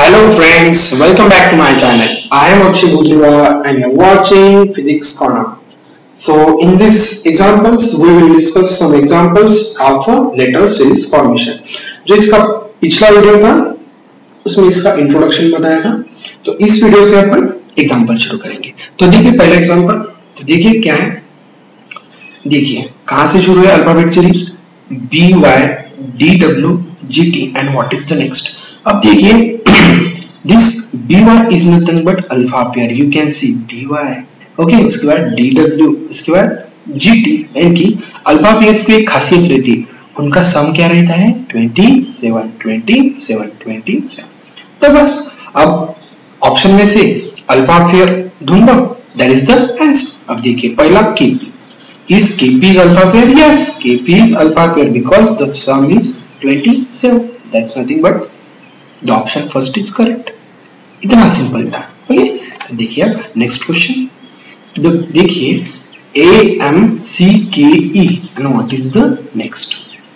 Hello friends, welcome back to my channel. I am Akshay Budliwala and you are watching Physics Corner. So in this examples, we will discuss some examples of a letter series formation. जो इसका पिछला video था उसमें इसका introduction बताया था, तो इस वीडियो से अपन एग्जांपल शुरू करेंगे। तो देखिए पहला एग्जांपल, तो देखिए क्या है, देखिए कहां से शुरू है alphabet series BY DW GT and what is the next. अब देखिए this BY is nothing but alpha pair, you can see BY, okay, उसके बाद DW, उसके बाद GT, इनकी अल्फा पेयर्स की एक खासियत रहती है, उनका सम क्या रहता है 27। तो बस अब ऑप्शन में से अल्फा पेयर ढूंढो, दैट इज द आंसर। अब देखिए पहला KP, is KP is alpha pair? Yes, KP is alpha pair because the sum is 27, that's nothing but the option first is correct। इतना सिंपल था, okay. तो देखिए अब next question, देखिए AMCKE and what is the next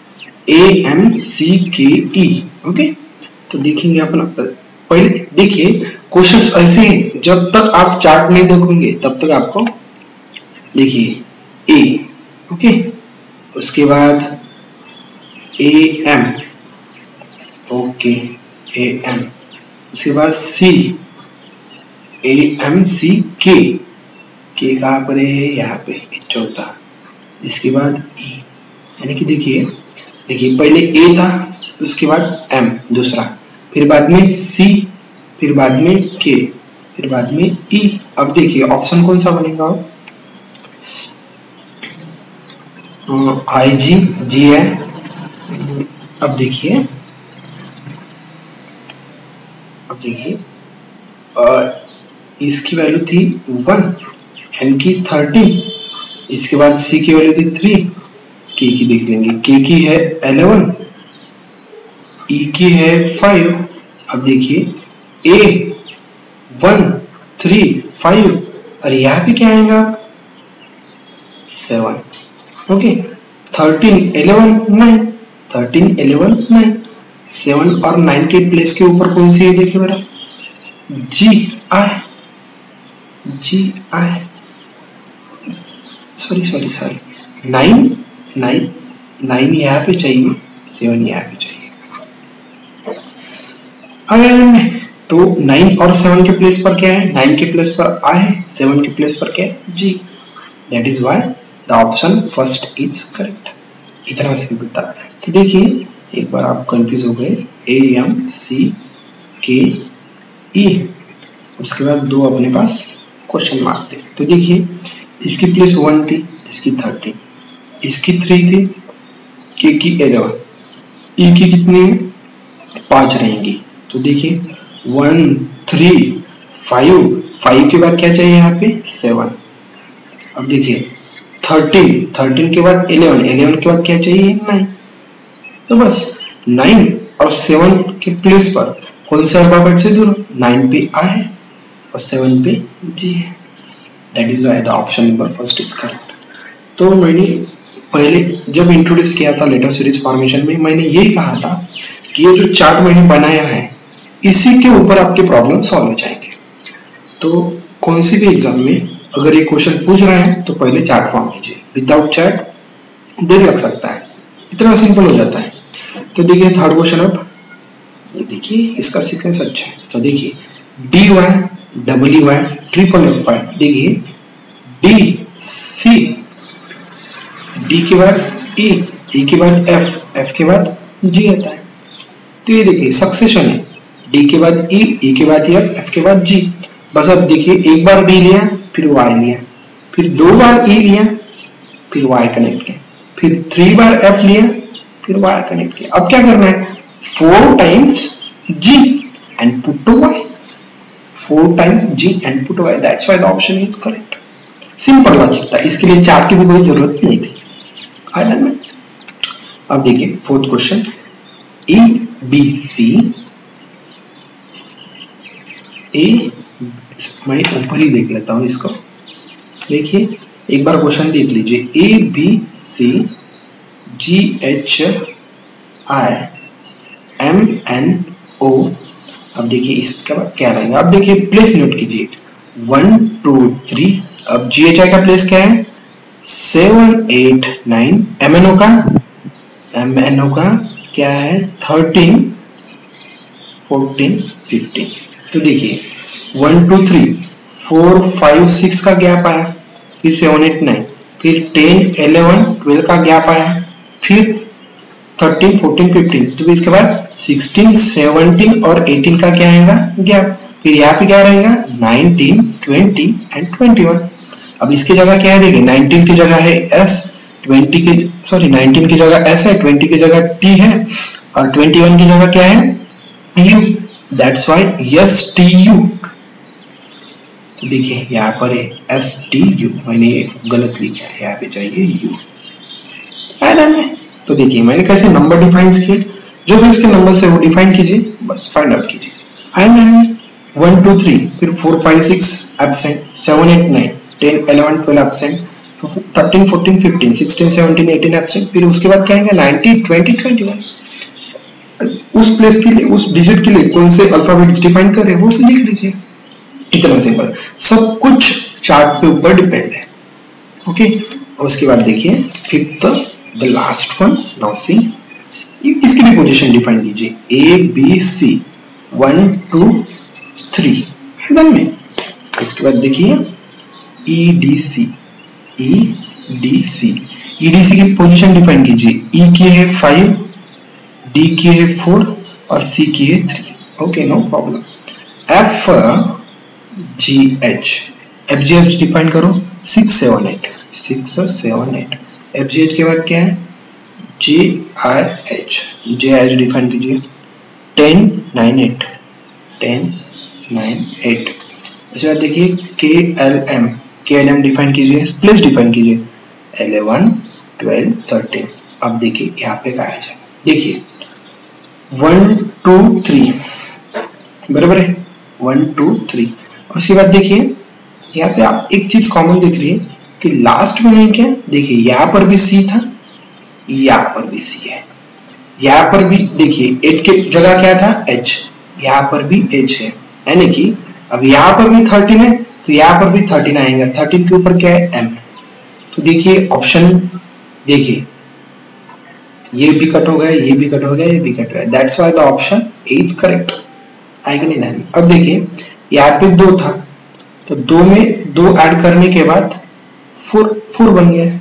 AMCKE, okay. तो देखेंगे अपन पहले, देखिए क्वेश्चंस ऐसे हैं, जब तक आप चार्ट नहीं देखोगे तब तक आपको, देखिए A, ओके, उसके बाद AM, ओके AM, उसके बाद C AMCK, K कहाँ पर है, यहाँ पे चौथा, इसके बाद E, यानी कि देखिए पहले A था, उसके बाद M दूसरा, फिर बाद में C, फिर बाद में K, फिर बाद में E। अब देखिए ऑप्शन कौन सा बनेगा, IG है। अब देखिए इसकी वैल्यू थी 1, M की 13, इसके बाद C की वैल्यू थी 3, K की देख लेंगे, K की है 11, E की है 5। अब देखिए A 1 3 5 और यहाँ पे क्या आएगा 7, ओके। 13 11 9, 13 11 9, 7 और 9 के प्लेस के ऊपर कौन सी है, देखिए मेरा GI, सॉरी 9 यहाँ पे चाहिए, 7 यहाँ पे चाहिए। अगर तो 9 और 7 के प्लेस पर क्या है, 9 के प्लेस पर I है, 7 के प्लेस पर क्या है G, that is why the option first is correct. इतना सिंपल था। तो देखिए एक बार आप कंफ्यूज हो गए, AMCKE, उसके बाद दो अपने पास क्वेश्चन मार्क थे। तो देखिए इसकी प्लेस 1 थी, इसकी 13, इसकी 3 थी, K की 11, E की कितनी 5 रहेंगी। तो देखिए 1 3 5 के बाद क्या चाहिए यहाँ पे 7। अब देखिए 13 के बाद 11 के बाद क्या चाहिए 9। तो बस 9 और 7 के प्लेस पर कौन सा अल्फाबेट से दूर, 9 पे I है और 7 पे G है, that is why the option number first is correct. तो मैंने पहले जब इंट्रोड्यूस किया था लेटर सीरीज फॉर्मेशन में, मैंने यही कहा था कि ये जो चार्ट मैंने बनाया है इसी के ऊपर आपके प्रॉब्लम सॉल्व हो जाएंगे। तो कौन सी भी एग्जाम में अगर ये क्वेश्चन पूछ रहे हैं तो पहले चार्ट फॉर्म कीजिए, विदाउट चार्ट देर लग सकता है, इतना सिंपल हो जाता है। तो देखिए थर्ड क्वेश्चन, अब ये देखिए इसका सीक्वेंस अच्छा है। तो देखिए DY WY FFF, देखिए DC, D के बाद E के बाद F के बाद G आता है। तो ये देखिए सक्सेशन है, D के बाद E के बाद F के बाद G। बस अब देखिए एक बार D लिया, फिर Y लिया, फिर 2 बार E लिया, फिर Y कनेक्ट किया, फिर 3 बार F लिया, फिर Y कनेक्ट किया। अब क्या करना है 4 times G and put to Y, 4 times G and put to Y, that's why the option is correct। Simple logic था, इसके लिए चार्ट की भी कोई जरूरत नहीं थी। अब देखिए फोर्थ क्वेश्चन, ABC, मैं ऊपर ही देख लेता हूं इसको। देखिए एक बार क्वेश्चन देख लीजिए, ABC GHI MNO अब देखिए इसके बाद क्या रहेगा, अब देखिए प्लेस नोट कीजिए 1 2 3। अब GHI का प्लेस क्या है 7 8 9, MNO का क्या है 13 14 15। तो देखिए 1 2 3 4 5 6 का गैप आया, फिर 7 8 9, फिर 10 11 12 का गैप आया, फिर 13 14 15। तो इसके बाद 16 17 और 18 का क्या आएगा गैप, फिर यहाँ पे क्या रहेगा 19 20 एंड 21। अब इसकी जगह क्या है देखिए 19 की जगह है S, 19 की जगह S है, 20 की जगह T है और 21 की जगह क्या है U। That's why STU। तो देखिए यहाँ पर है STU, मैंने गलत लिखा है, यहाँ पे चाहिए U। तो देखिए मैंने कैसे नंबर डिफाइन किए, जो भी उसके नंबर से वो डिफाइन कीजिए, बस फाइंड आउट कीजिए। आई एम 1 2 3, फिर 4 5 6 एब्सेंट, 7 8 9 10 11 12 एब्सेंट, 13 14 15 16 17 18 एब्सेंट, फिर उसके बाद क्या आएगा 19 20 21। उस प्लेस के लिए, उस डिजिट के लिए कौन से अल्फाबेट्स डिफाइन कर रहे हैं वो लिख लीजिए। इतना सिंपल, सब कुछ चार्ट पे ऊपर डिपेंड है। ओके, और उसके बाद देखिए fifth the last one, now C, इसकी भी पोजीशन डिफाइन कीजिए ABC 1 2 3 डन में। इसके बाद देखिए EDC की पोजीशन डिफाइन कीजिए, E की है 5, D की है 4 और C की है 3। Okay, no problem. FGH define करो 6 7 8 FGH के बाद क्या है JIH डिफाइन कीजिए 10 9 8 इसके बाद देखिए KLM डिफाइन कीजिए, प्लेस डिफाइन कीजिए 11 12 13। अब देखिए यहाँ पे क्या आ जाए, देखिए 1 2 3 बराबर है 1 2 3। उसके बाद देखिए यहाँ पे आप एक चीज कॉमन देख रही है कि लास्ट में नहीं क्या, देखिए यहाँ पर भी C था, यहाँ पर भी C है, यहाँ पर भी देखिए 8 के जगह क्या था H, यहाँ पर भी H है, यानी कि अब यहाँ पर भी 13 है तो यहाँ पर भी 13 आएगा, 13 के ऊपर क्या है M। तो देखिए ऑप्शन, देखिए ये भी कट हो गया, ये भी कट हो गया, ये भी कट हो गया, that's why the option A is correct. आएगा नहीं ध्यान। अब देखिए यहाँ पे 2 था तो 2 में 2 ऐड करने के बाद 4 बन गया।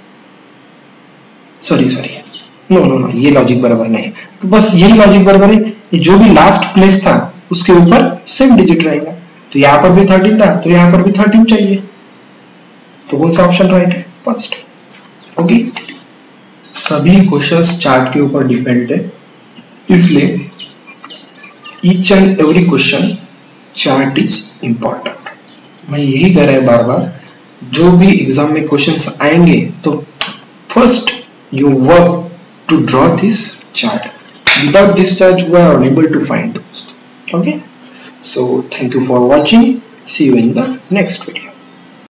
सॉरी नो, ये लॉजिक बराबर नहीं है। तो बस यही लॉजिक बराबर है, जो भी लास्ट प्लेस था उसके ऊपर सेम डिजिट रहेगा। तो यहाँ पर भी 13 था तो यहाँ पर भी 13 चाहिए, तो कौन सा ऑप्शन राइट है? फर्स्ट। ओके, सभी क्वेश्चंस चार्ट के ऊपर डिपेंड है, इसलिए each and every question chart is important. मैं यही कह रहा है बार बार, जो भी एग्जाम में क्वेश्चंस आएंगे तो first you work to draw this chart. Without this chart we are unable to find those. Okay, so thank you for watching, see you in the next video.